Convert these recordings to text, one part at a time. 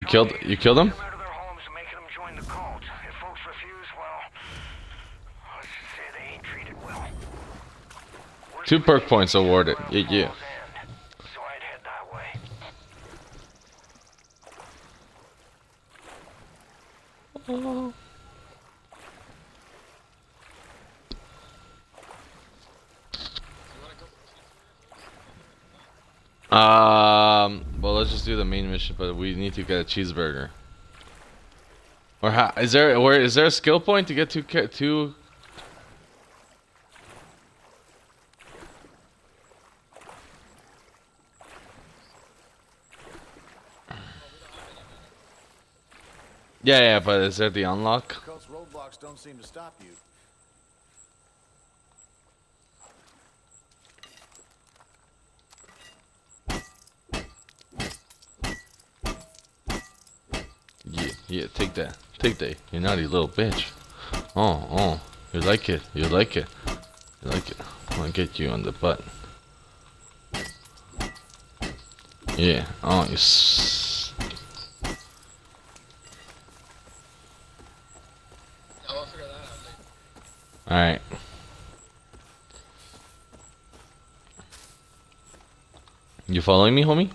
You killed him? Out of their homes and making them join the cult. If folks refuse, well, let's just say they ain't treated well. 2 perk points awarded. Yeah. So I'd head that way. Well, let's just do the main mission, but we need to get a cheeseburger. Or how, is there a skill point to get two? Yeah, but is there the unlock? Cult's roadblocks don't seem to stop you. Yeah, take that, you naughty little bitch. Oh, you like it. I wanna get you on the butt. Yeah, oh, you. Alright. You following me, homie?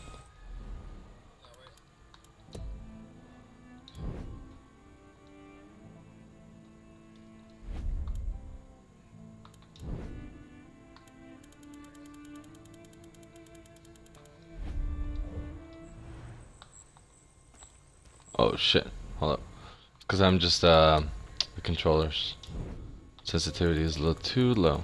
Oh shit, hold up. Because I'm just, the controller's sensitivity is a little too low.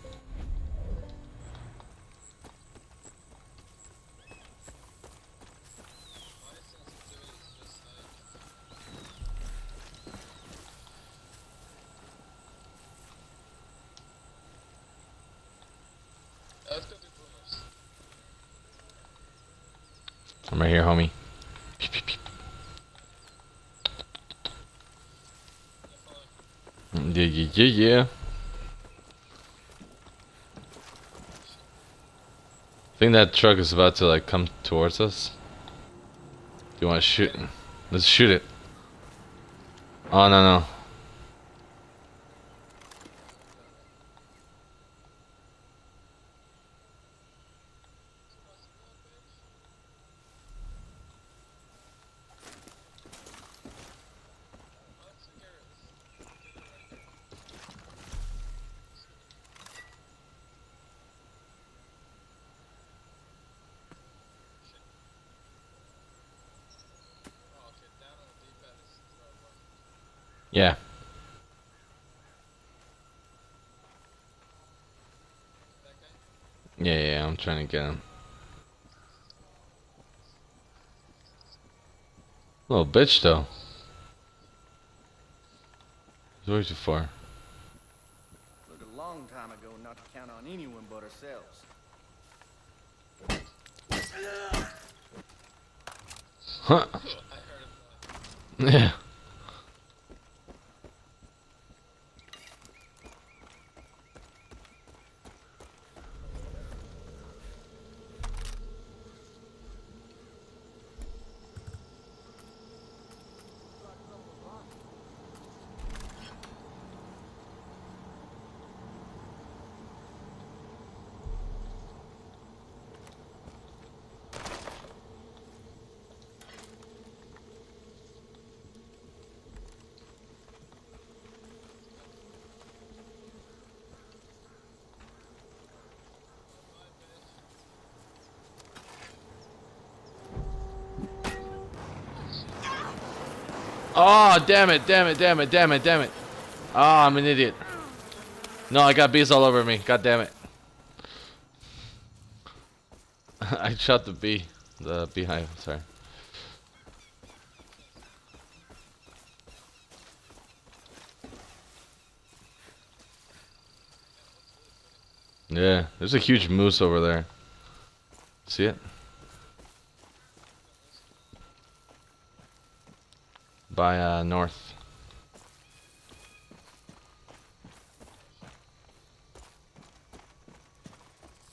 I'm right here, homie. Peep, peep, peep. Yeah. I think that truck is about to like come towards us. Do you want to shoot? Let's shoot it. Oh no. Yeah. Yeah, I'm trying to get him. Little bitch though. He's way too far. Look, a long time ago not to count on anyone but ourselves. Huh. Yeah. Oh, damn it. Oh, I'm an idiot. No, I got bees all over me. God damn it. I shot the beehive, sorry. Yeah, there's a huge moose over there. See it? By north.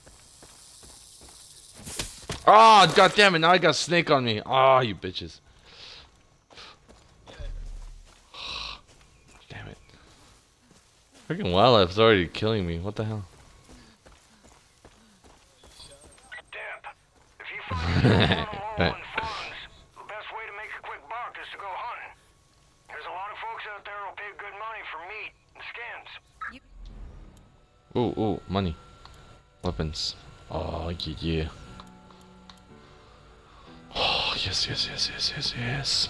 Oh, god damn it, now I got snake on me. Oh, you bitches. Freaking wildlife's already killing me. What the hell? Damp, if you find yourself on low on funds, the best way to make a quick buck is to go hunting. There's a lot of folks out there who'll pay good money for meat and skins. Ooh, ooh, money. Weapons. Oh, yeah, yeah. Oh, yes, yes, yes, yes, yes, yes.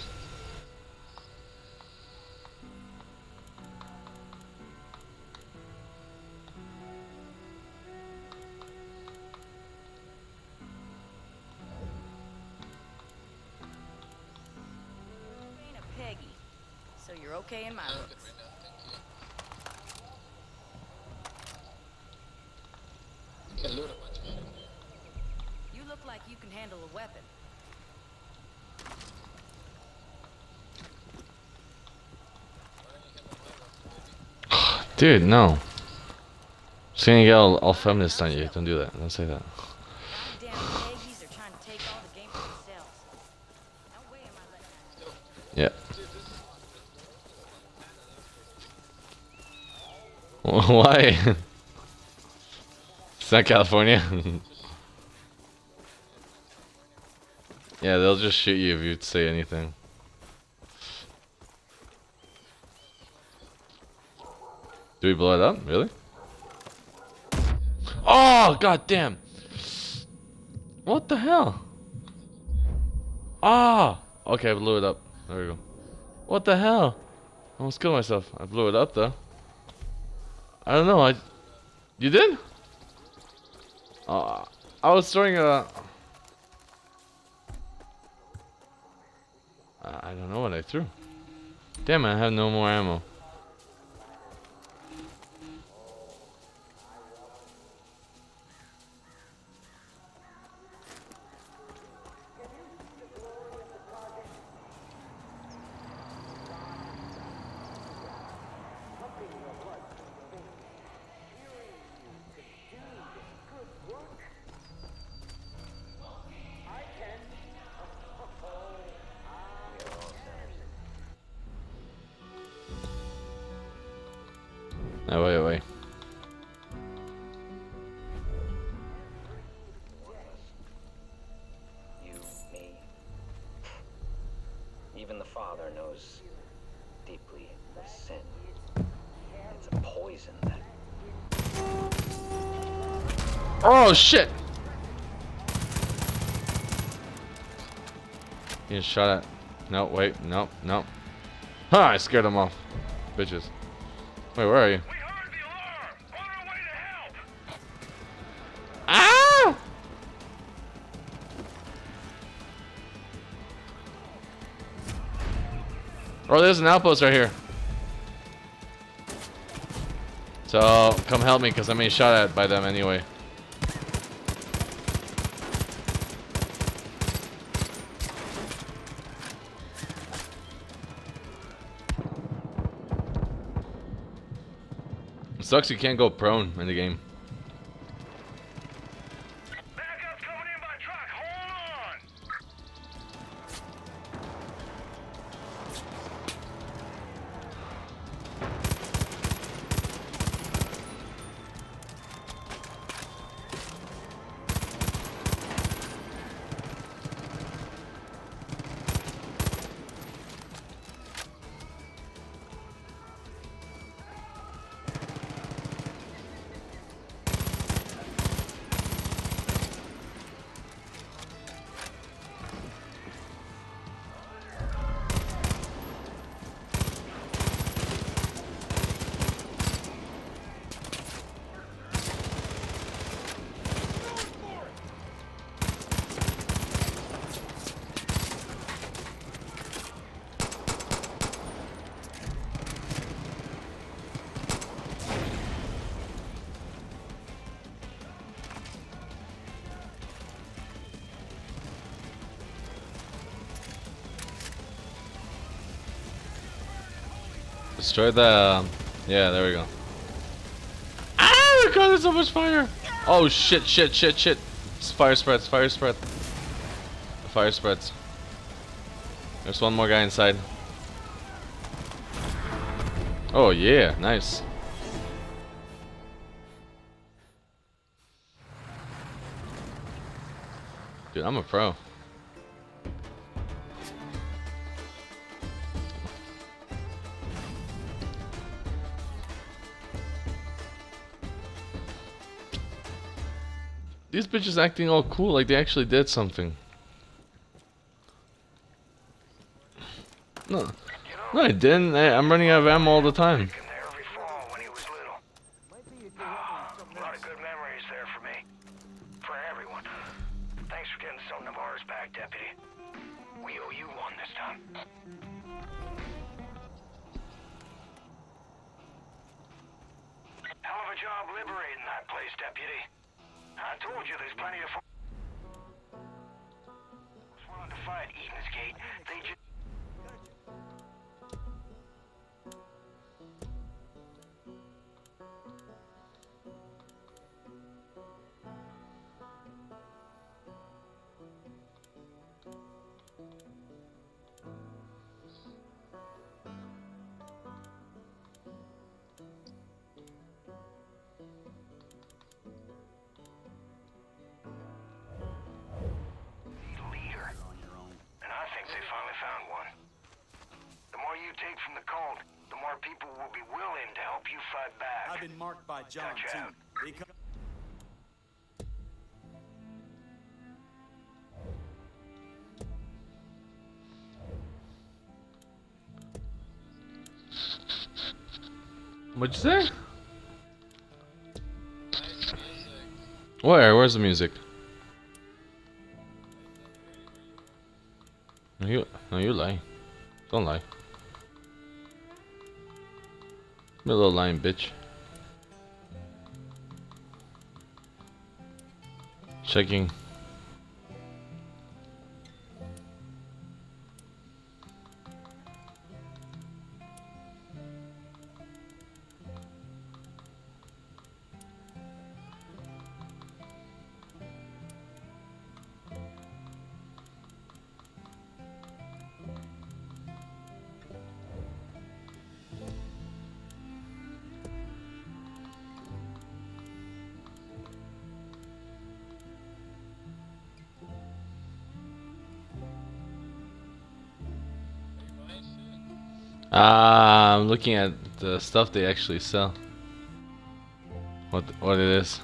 Ain't a Peggy, so you're okay in my books. You look like you can handle a weapon. Dude, no. Just gonna get all feminist on you. Don't do that. Don't say that. Damn Peggies are trying to take all the game for themselves. No way am I letting that. Yeah. Why? It's not California. Yeah, they'll just shoot you if you say anything. Do we blow it up? Really? Oh, god damn. What the hell? Ah! Okay, I blew it up. There we go. What the hell? I almost killed myself. I blew it up though. I don't know. You did? I was throwing a. I don't know what I threw. Damn it! I have no more ammo. No, wait. You, me. Even the Father knows deeply of sin. It's a poison that... Oh shit! Getting shot at. No, wait, no. Ha! I scared them off. Bitches. Wait, where are you? We heard the alarm! On our way to help! Ah! Oh, there's an outpost right here. So, come help me, because I'm being shot at by them anyway. It sucks you can't go prone in the game. Backup's coming in by truck. Hold on! Destroy the... yeah, there we go. Ah! God, there's so much fire! Oh, shit. It's fire spreads. The fire spreads. There's one more guy inside. Oh, yeah. Nice. Dude, I'm a pro. These bitches acting all cool like they actually did something. No, no, I didn't. I'm running out of ammo all the time. In there every fall when he was little. A lot of good memories there for me. For everyone. Thanks for getting some of ours back, Deputy. We owe you one this time. Hell of a job liberating that place, Deputy. I told you there's plenty of folks willing to fight Eden's Gate. They just... leader. And I think they finally found one. The more you take from the cult, the more people will be willing to help you fight back. I've been marked by John Touch too. out. They come What'd you say? Where? Where's the music? No, you lie. Don't lie. Be a little lying bitch. Checking. I'm looking at the stuff they actually sell. What it is.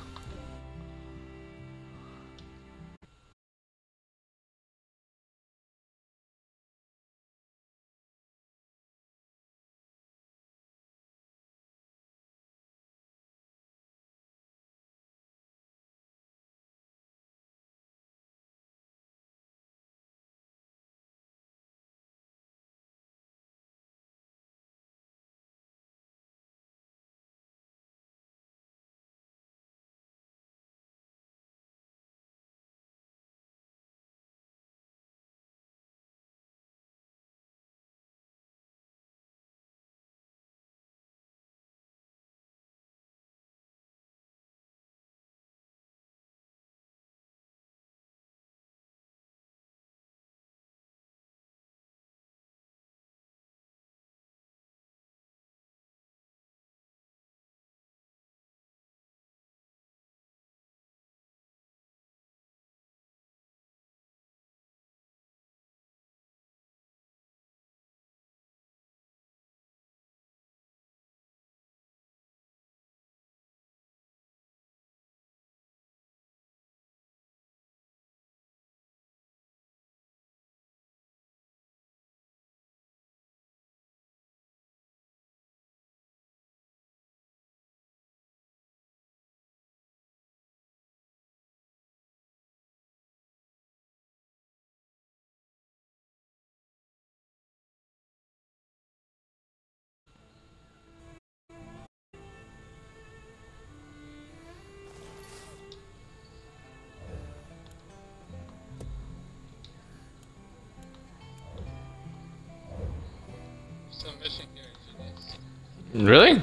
Really?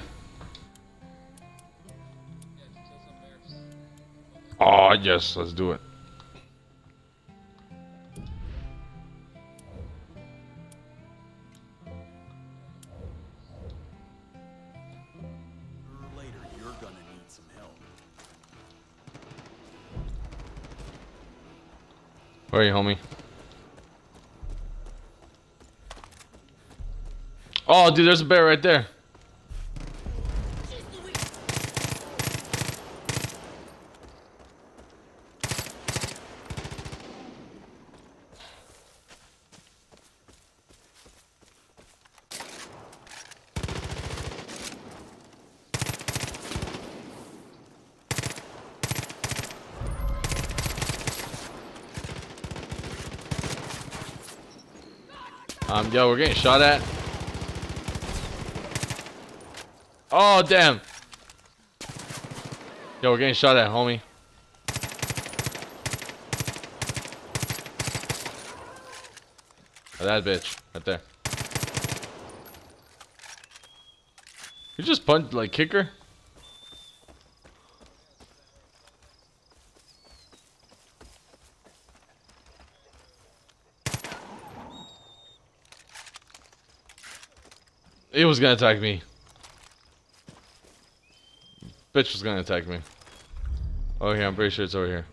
Oh yes, let's do it. later, you're gonna need some help. Where are you, homie? Oh, dude, there's a bear right there. Yo, we're getting shot at. Oh, damn. Yo, we're getting shot at, homie. Oh, that bitch, right there. You just punched, like, kicker? It was gonna attack me. Bitch was gonna attack me. Oh, here, I'm pretty sure it's over here.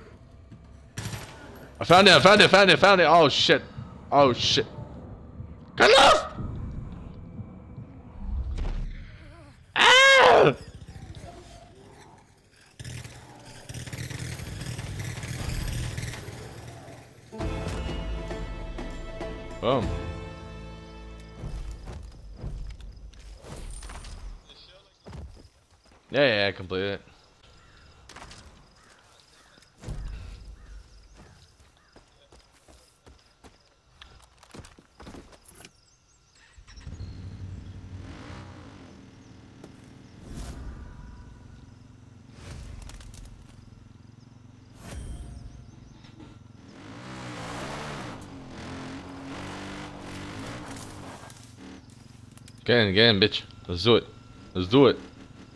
I found it, I found it, found it, found it. Oh, shit. Oh, shit. Cut it off! Ah! Boom. Yeah, I completed it. Get in, bitch. Let's do it. Let's do it.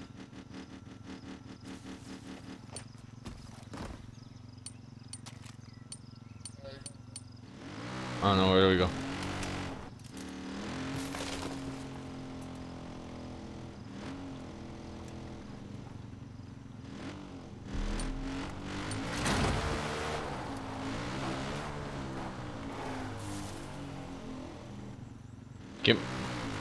I don't know, where do we go? Give me.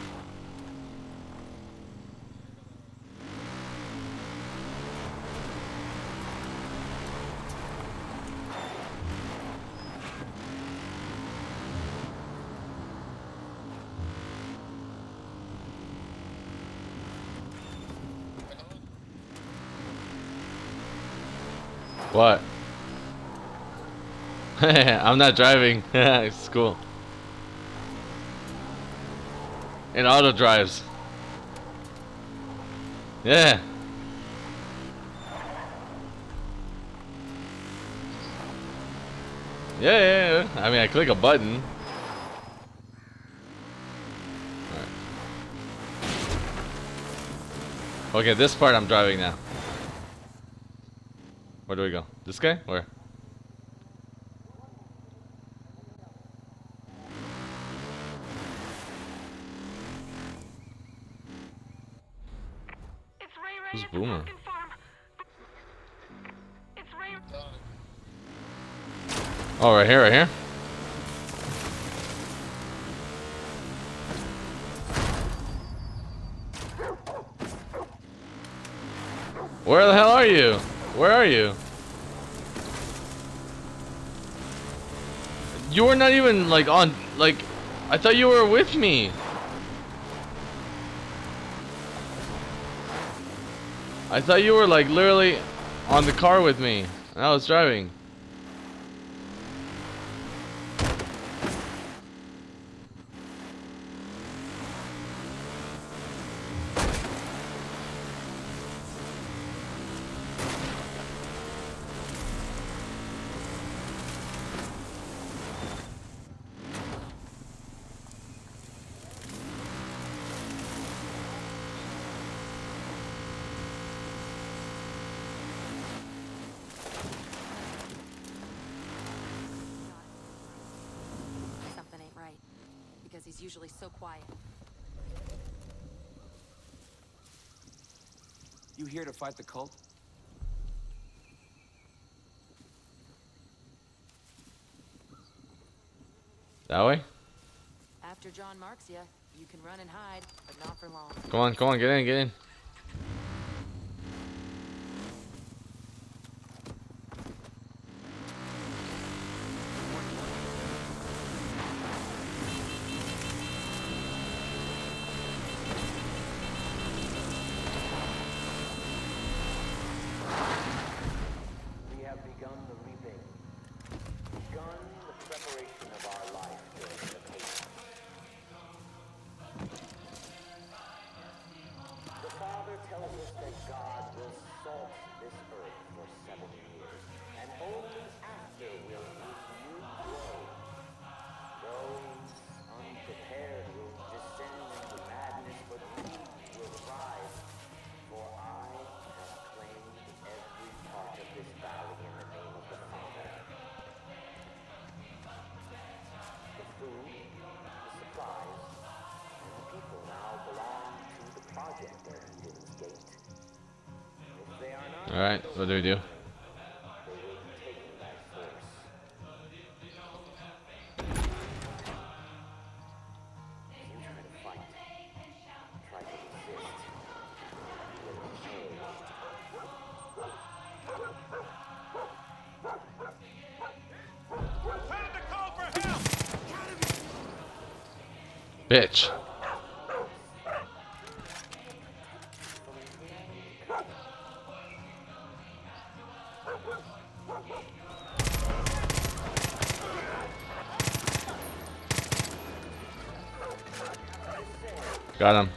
What? I'm not driving. It's cool. It auto drives. Yeah. Yeah. I mean, I click a button. Alright. Okay, this part I'm driving now. Where do we go? This guy? Where? It's Ray Ray Who's at the Boomer? pumpkin farm. It's Ray. Oh, right here, right here. Where the hell are you? Where are you? You were not even like on, like, I thought you were with me. I thought you were like literally on the car with me and I was driving. Something ain't right. Because he's usually so quiet. You here to fight the cult? That way? After John marks you, you can run and hide, but not for long. Come on, get in, get in. We have begun the reaping, begun the preparation of our life during the pain. The Father tells us that God will salt this earth for 7 years, and only after will His new grow. Those unprepared will descend into madness, but we will thrive. For I have claimed every part of this valley in the name of the Father. The food, the supplies, and the people now belong to the project at Eden's Gate. If they are not, Alright, what do we do? they will be taken by force. If you try to fight, try to resist, you will perish. Bitch. Got him.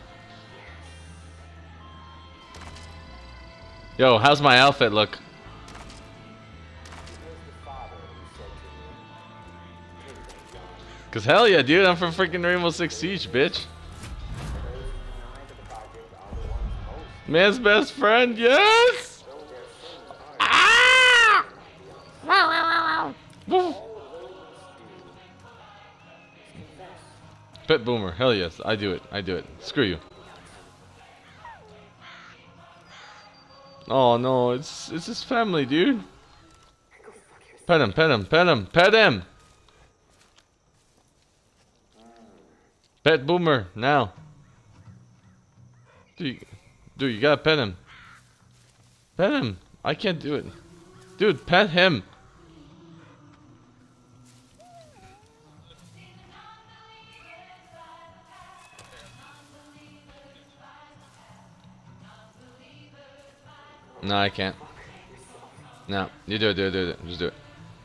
Yo, how's my outfit look? Cause hell yeah, dude, I'm from freaking Rainbow Six Siege, bitch. Man's best friend, yes! Ah! Woo! Pet Boomer, hell yes, I do it. Screw you. Oh no, it's his family, dude. Pet him, pet him, pet him, pet him! Pet Boomer, now. Dude, you gotta pet him. Pet him. I can't do it. Dude, pet him. No, I can't. No, you do it. Just do it.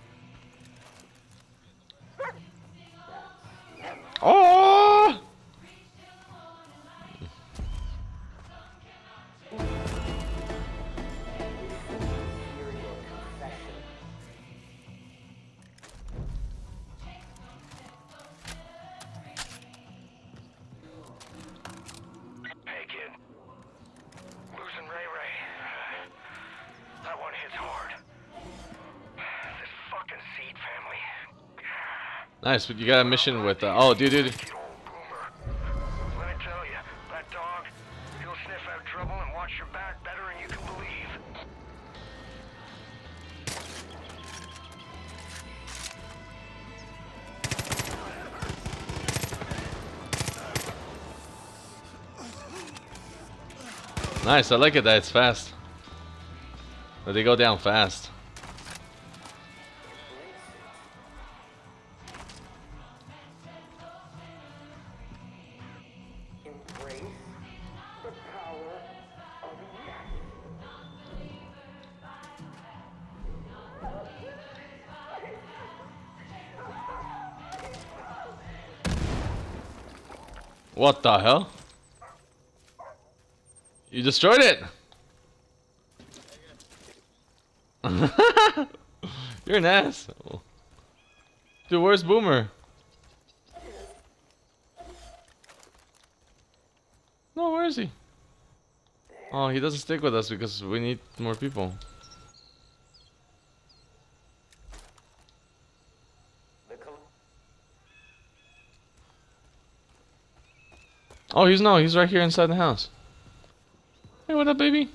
Oh! Hey, kid. Losing Ray Ray. That one hits hard. This fucking Seed family. Nice, but you got a mission with oh, dude. Kid old Boomer. Let me tell you, that dog, he'll sniff out trouble and watch your back better than you can believe. Nice, I like it that it's fast. That they go down fast. Embrace the power of yes. What the hell? You destroyed it! You're an asshole. Dude, where's Boomer? No, where is he? Oh, he doesn't stick with us because we need more people. Oh, he's right here inside the house. Hey, what up, baby?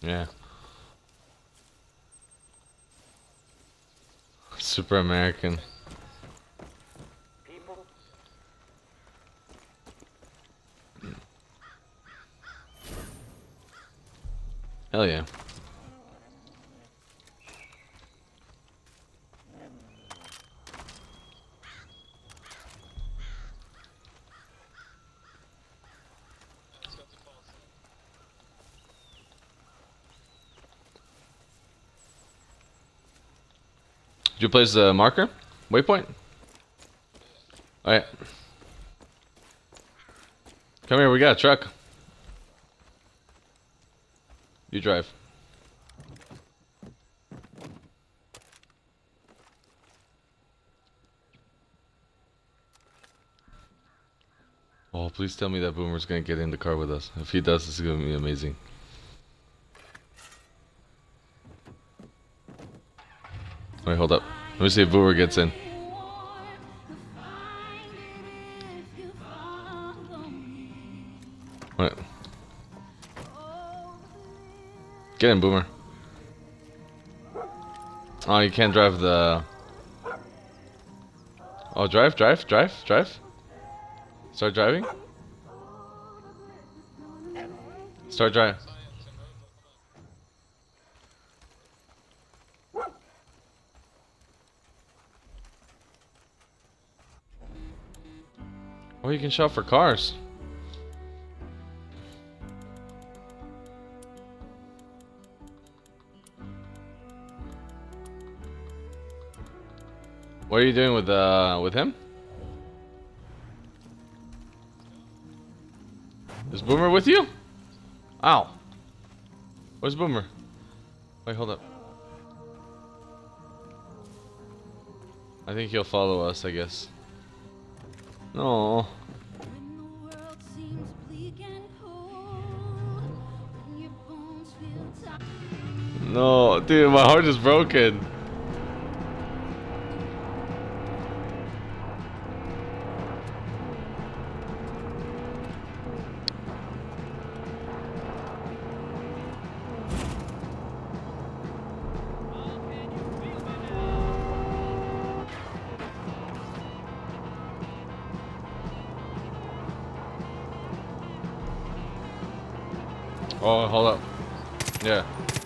Yeah. Super American. People, Hell yeah. Did you place the marker? Waypoint? Alright. Come here, we got a truck. You drive. Oh, please tell me that Boomer's gonna get in the car with us. If he does, this is gonna be amazing. Wait, hold up. Let me see if Boomer gets in. What? Get in, Boomer. Oh, you can't drive the... Oh, drive. Start driving. Start driving. Oh, you can shop for cars. What are you doing with him? Is Boomer with you? Ow. Where's Boomer? Wait, hold up. I think he'll follow us, I guess. No. No, dude, my heart is broken. Oh, hold up. Yeah.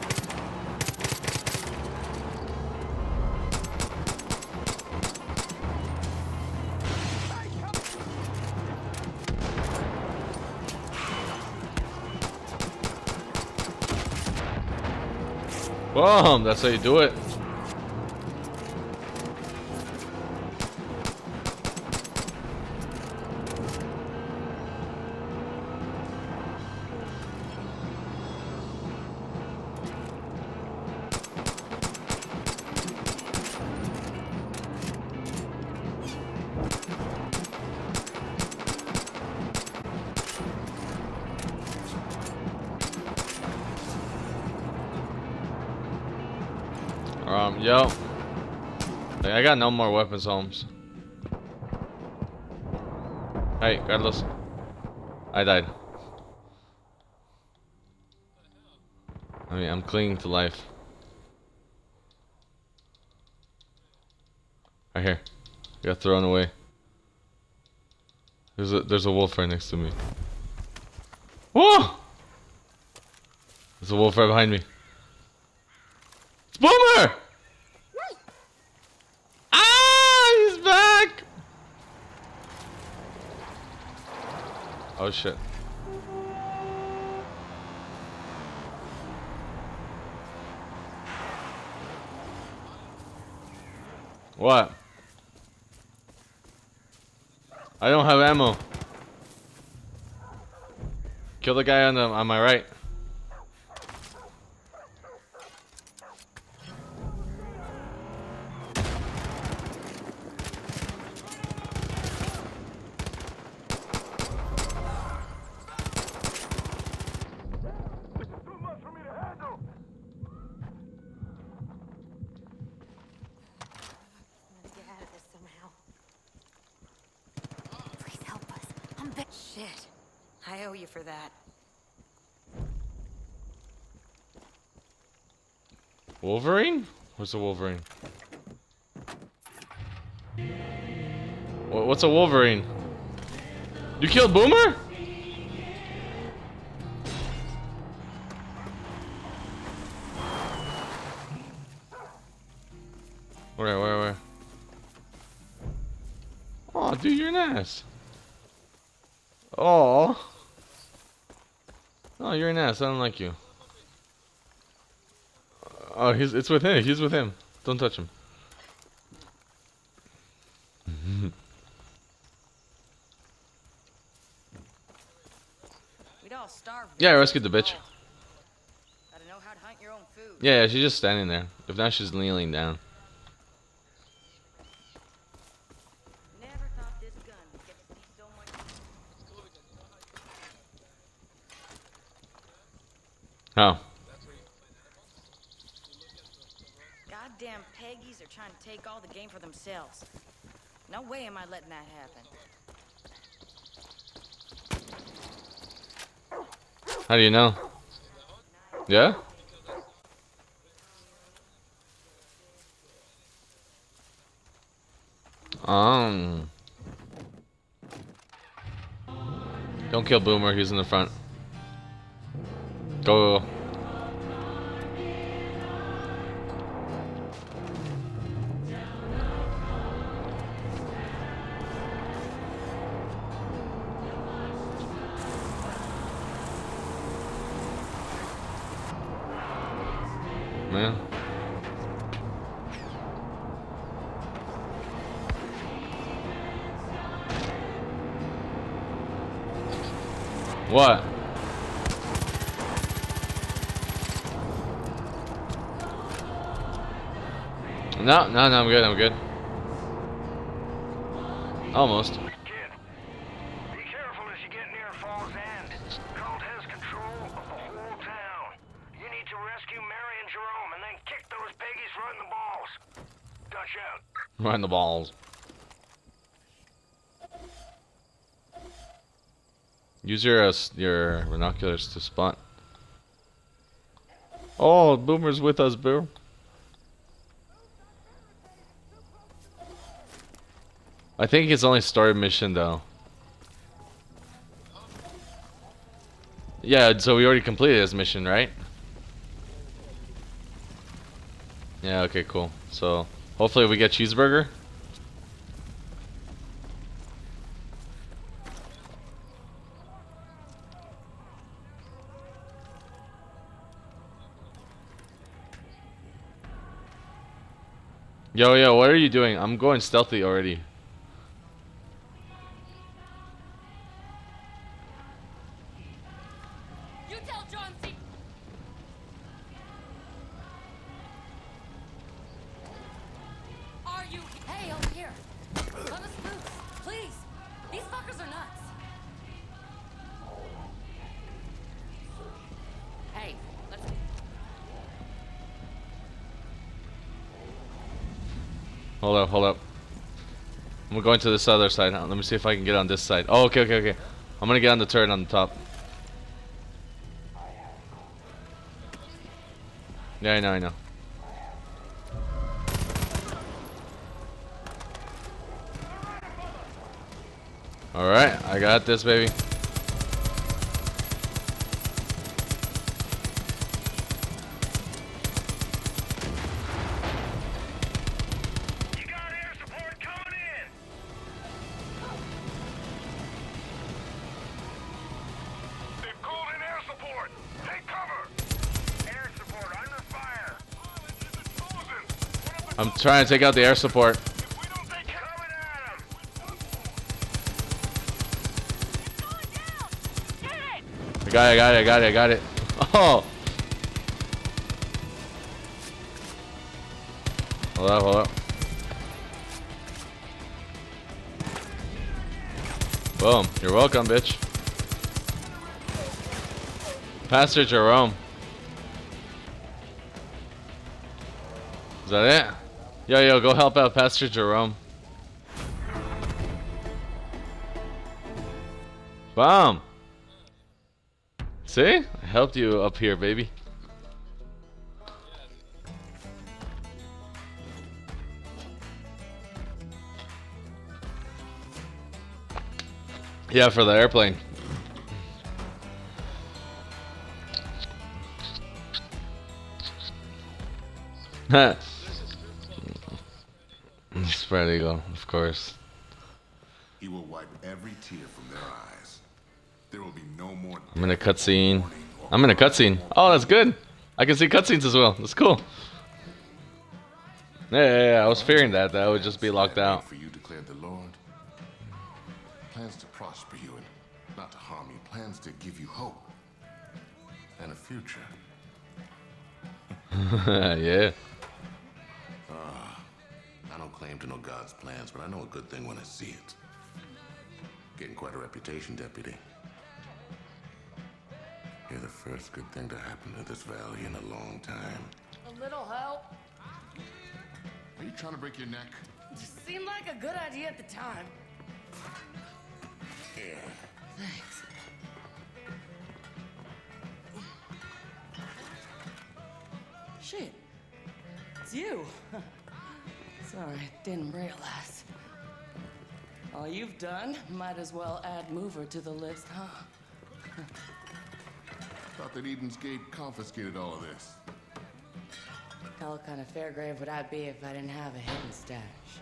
Boom, that's how you do it. Yo. I got no more weapons, Holmes. Hey, Carlos. I died. I mean, I'm clinging to life. Right here. I got thrown away. There's a wolf right next to me. Whoa! There's a wolf right behind me. It's Boomer! Oh shit. What? I don't have ammo. Kill the guy on my right. Shit. I owe you for that. Wolverine? What's a Wolverine? What's a Wolverine? You killed Boomer? Where? Oh, dude, you're an ass. Oh, you're an ass. I don't like you. Oh, it's with him. He's with him. Don't touch him. We'd all starve. Yeah, I rescued the bitch. Gotta know how to hunt your own food. Yeah, she's just standing there. If not, she's kneeling down. Never thought this gun would get to see so much. Oh. Goddamn Peggies are trying to take all the game for themselves. No way am I letting that happen. How do you know? Yeah? Don't kill Boomer, he's in the front. Go. Man. What? No, I'm good. Almost. Kid, be careful as you get near Fall's End. Cult has control of the whole town. You need to rescue Mary and Jerome and then kick those piggies right in the balls. Dutch out. Right in the balls. Use your binoculars to spot. Oh, Boomer's with us, boo. I think it's only story mission though. Yeah, so we already completed this mission, right? Yeah, okay, cool. So hopefully we get cheeseburger. Yo, what are you doing? I'm going stealthy already. You tell John C. Are you? Hey, over here. Let us loose, please. These fuckers are nuts. Hey, let's. Hold up. I'm going to this other side. Let me see if I can get on this side. Oh, okay. I'm gonna get on the turret on the top. Yeah, I know. Alright, I got this, baby. You got air support coming in. They've called in air support. Take cover. Air support under fire. I'm trying to take out the air support. If we don't take coming at them. I got it. Oh! Hold up. Boom. You're welcome, bitch. Pastor Jerome. Is that it? Yo, go help out Pastor Jerome. Boom. See? I helped you up here, baby. Yeah, for the airplane. Spread eagle, of course. He will wipe every tear from their eyes. There will be no more. I'm in a cutscene. I'm in a cutscene. Oh, that's good. I can see cutscenes as well. That's cool. Yeah. I was fearing that I would just be locked out. For you declared the Lord. Plans to prosper you and not to harm you. Plans to give you hope and a future. Yeah. I don't claim to know God's plans, but I know a good thing when I see it. Getting quite a reputation, Deputy. You're the first good thing to happen to this valley in a long time. A little help. Are you trying to break your neck? Just seemed like a good idea at the time. Yeah. Thanks. Shit. It's you. Sorry, didn't realize. All you've done, might as well add mover to the list, huh? Thought that Eden's Gate confiscated all of this. Hell, what kind of fair grave would I be if I didn't have a hidden stash?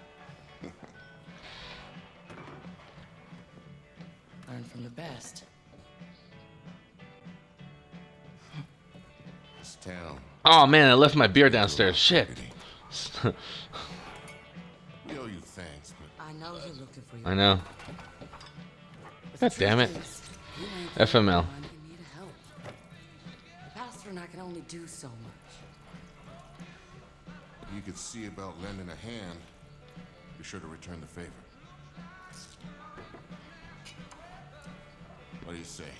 Learn from the best. This town. Oh man, I left my beer downstairs. Shit. We owe you thanks, but I know you're looking for your I know. But God the damn it. truth is, you ain't the FML. only one in need of help. The pastor and I can only do so much. you could see about lending a hand. Be sure to return the favor. What do you say?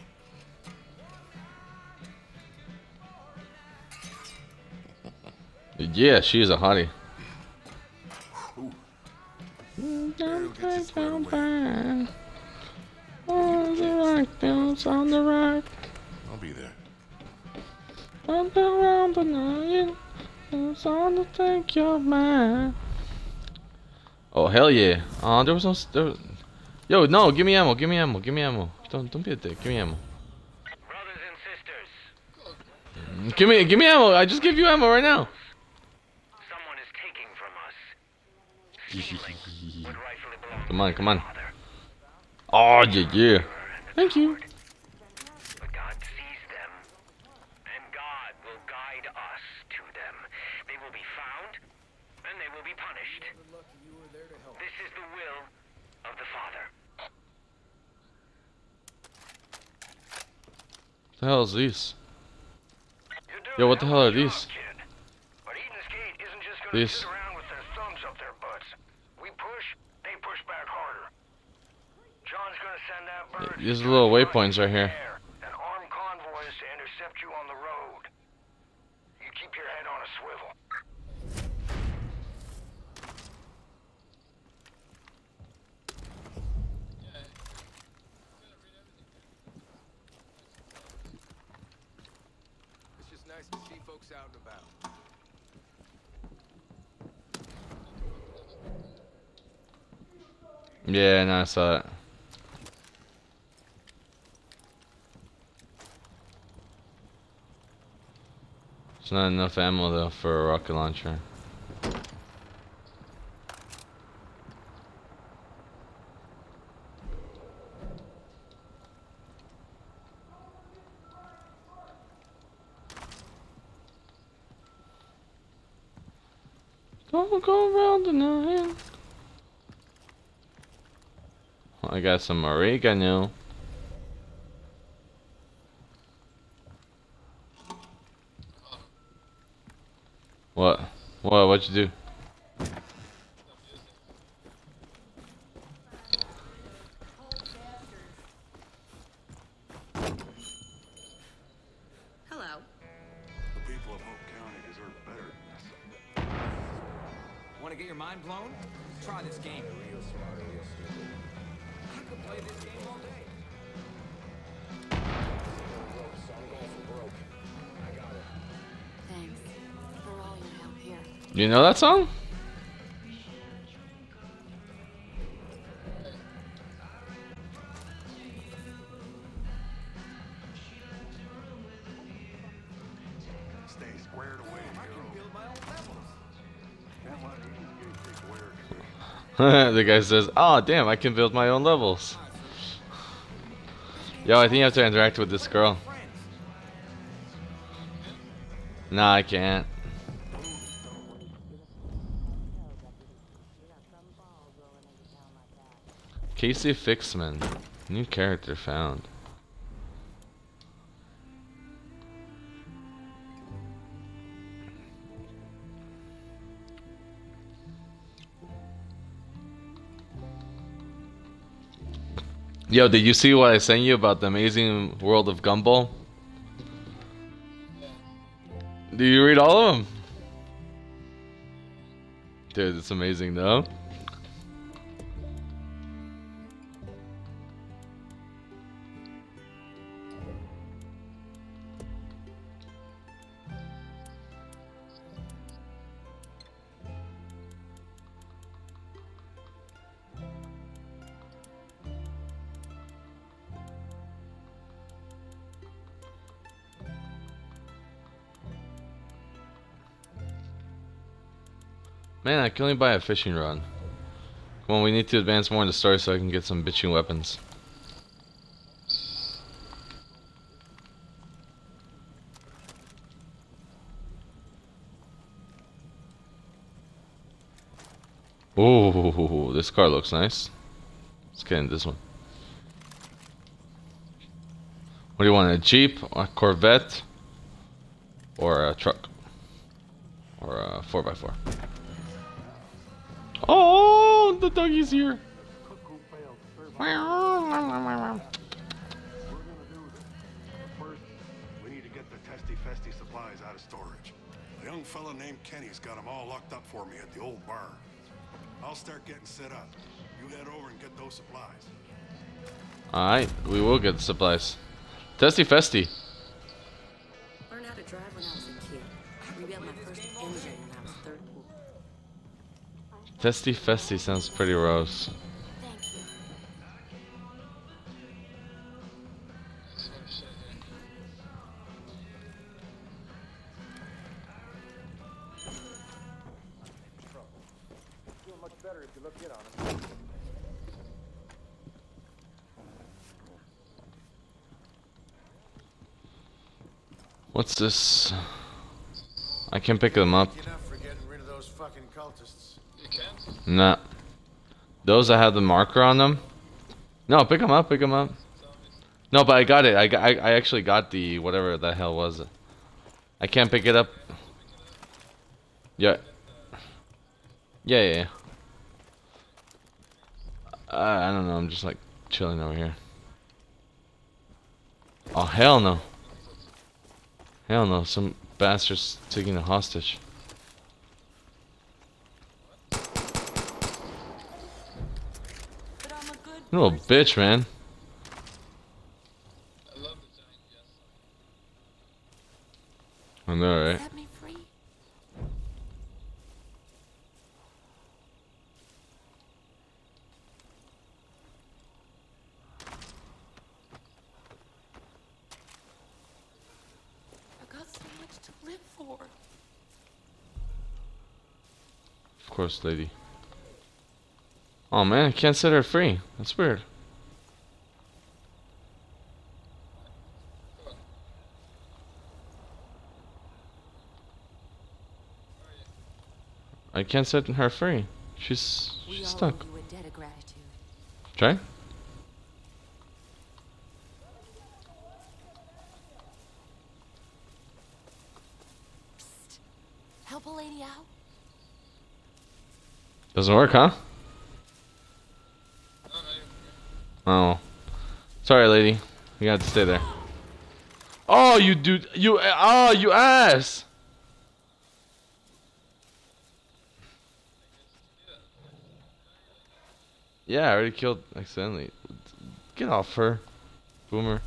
Yeah, she is a hottie. Ooh. Barry will get you squared away. On the rock, bounce on the rock. I'll be there. Up around the night, it's on to take your mind. Oh hell yeah! There was no. Yo, no, give me ammo, give me ammo, give me ammo. Don't be a dick. Give me ammo. Brothers and sisters, Give me ammo. I just give you ammo right now. someone is taking from us. Stealing what rightfully belongs Come on, to come the on. Father. Oh yeah. Thank you. But God sees them, and God will guide us to them. They will be found, and they will be punished. This is the will of the Father. The hell is these? You're doing Yo, what the a hell are of a job, these? kid. But Eden's Gate isn't just gonna These. sit around with their thumbs up their butts. We push, they push back harder. John's gonna send that bird. These are little waypoints right here. And armed convoys to intercept you on the road. You keep your head on a swivel. It's just nice to see folks out and about. Yeah, no, I saw it. There's not enough ammo though for a rocket launcher. Don't go around the night. I got some oregano. What? What'd you do? Hello. The people of Hope County deserve better than this. Want to get your mind blown? Try this game. Real smart, real stupid. You could play this game all day. Thanks for all your help here. You know that song? squared away, I can build my own levels. The guy says, "Oh, damn, I can build my own levels." Yo, I think you have to interact with this girl. Nah, I can't. Casey Fixman. New character found. Yo, did you see what I sent you about the amazing world of Gumball? Do you read all of them? Dude, it's amazing though. Man, I can only buy a fishing rod. Come on, we need to advance more in the story so I can get some bitching weapons. Ooh, this car looks nice. Let's get in this one. What do you want, a Jeep, a Corvette, or a truck? Or a 4x4? Oh, the doggy's here. We're gonna do this. First, we need to get the Testy Festy supplies out of storage. A young fella named Kenny's got them all locked up for me at the old barn. I'll start getting set up. You head over and get those supplies. Alright, we will get the supplies. Testy Festy. Learned how to drive when I was a kid. Rebuilt my first engine when I was 13. Testy Festy sounds pretty gross. Thank you. Doing much better if you look in on him. What's this? I can't pick them up. You're not for getting rid of those fucking cultists. You can't? Nah. Those that have the marker on them? No, pick them up, pick them up. No, but I got it. I actually got the whatever the hell was it. I can't pick it up. Yeah. Yeah. I don't know. I'm just like chilling over here. Oh hell no. Hell no. Some bastard's taking a hostage. Little bitch, man. I love the giant yes. I know, right? Set me free. I got so much to live for. Of course, lady. Oh man, I can't set her free. That's weird. I can't set her free. She's stuck. We owe you a debt of gratitude. Try? Psst. Help a lady out. Doesn't work, huh? Oh. Sorry, lady. You got to stay there. Oh, you dude. You ass. Yeah, I already killed accidentally. Get off her, boomer.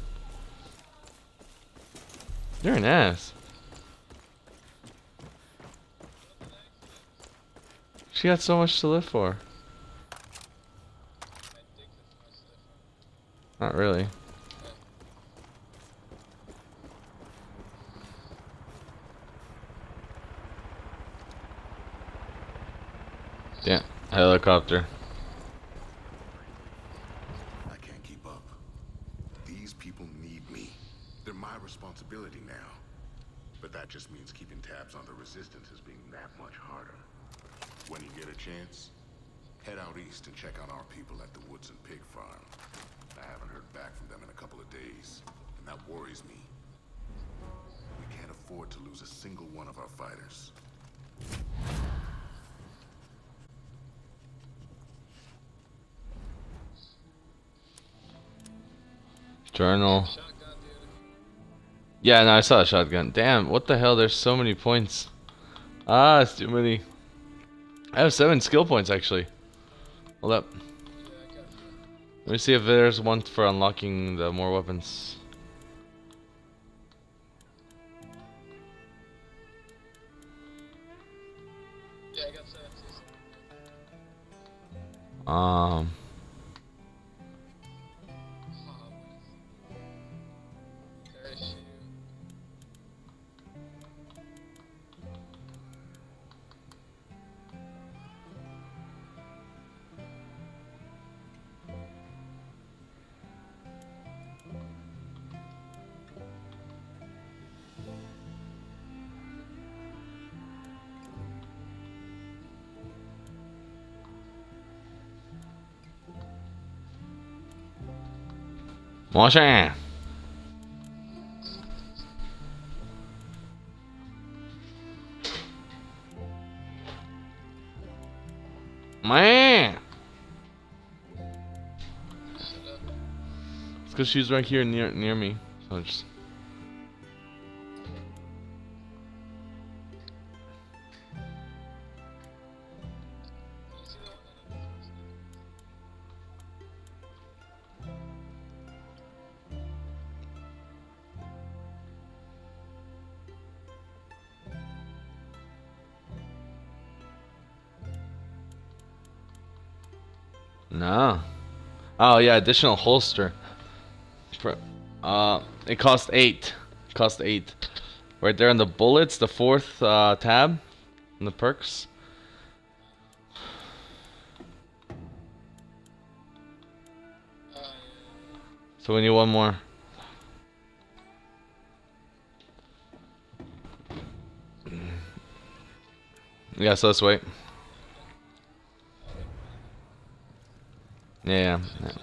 You're an ass. She got so much to live for. Not really. Helicopter. I can't keep up. These people need me. They're my responsibility now. But that just means keeping tabs on the resistance is being that much harder. When you get a chance, head out east and check on our people at the Woodson Pig Farm. I haven't heard back from them in a couple of days, and that worries me. We can't afford to lose a single one of our fighters. Journal. Yeah, no, I saw a shotgun. Damn, what the hell? There's so many points. Ah, it's too many. I have 7 skill points actually. Hold up. Let me see if there's one for unlocking the more weapons. Yeah, I got 7. Parachute. Motion. Man. It's because she's right here near me. So just. No. Oh yeah, additional holster. It cost 8. It cost 8. Right there on the bullets, the 4th tab, in the perks. So we need one more. Yeah, so let's wait. Yeah.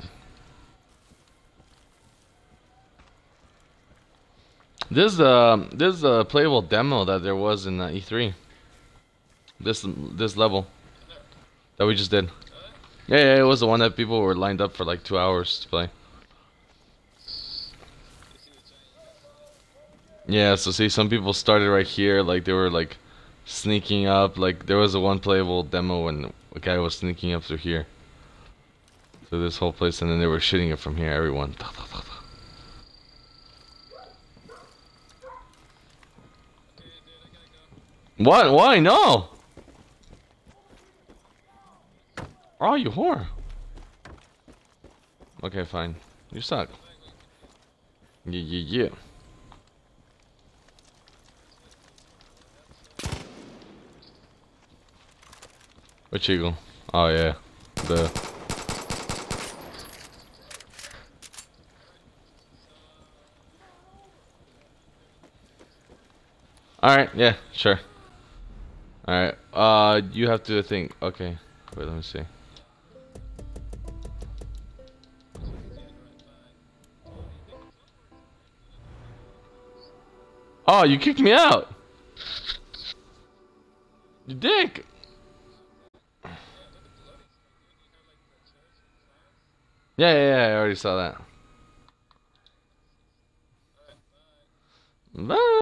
This is a playable demo that there was in E3. This level that we just did. Yeah, it was the one that people were lined up for like 2 hours to play. Yeah, so see, some people started right here, like they were like sneaking up. Like there was a one playable demo when a guy was sneaking up through here. So this whole place, and then they were shooting it from here, everyone. What? Why? No! Oh, you whore. Okay, fine. You suck. Yeah. Which eagle? Oh, yeah. Alright, yeah, sure. Alright, you have to think. Okay, wait, let me see. Oh, you kicked me out! You dick! Yeah, I already saw that. Bye!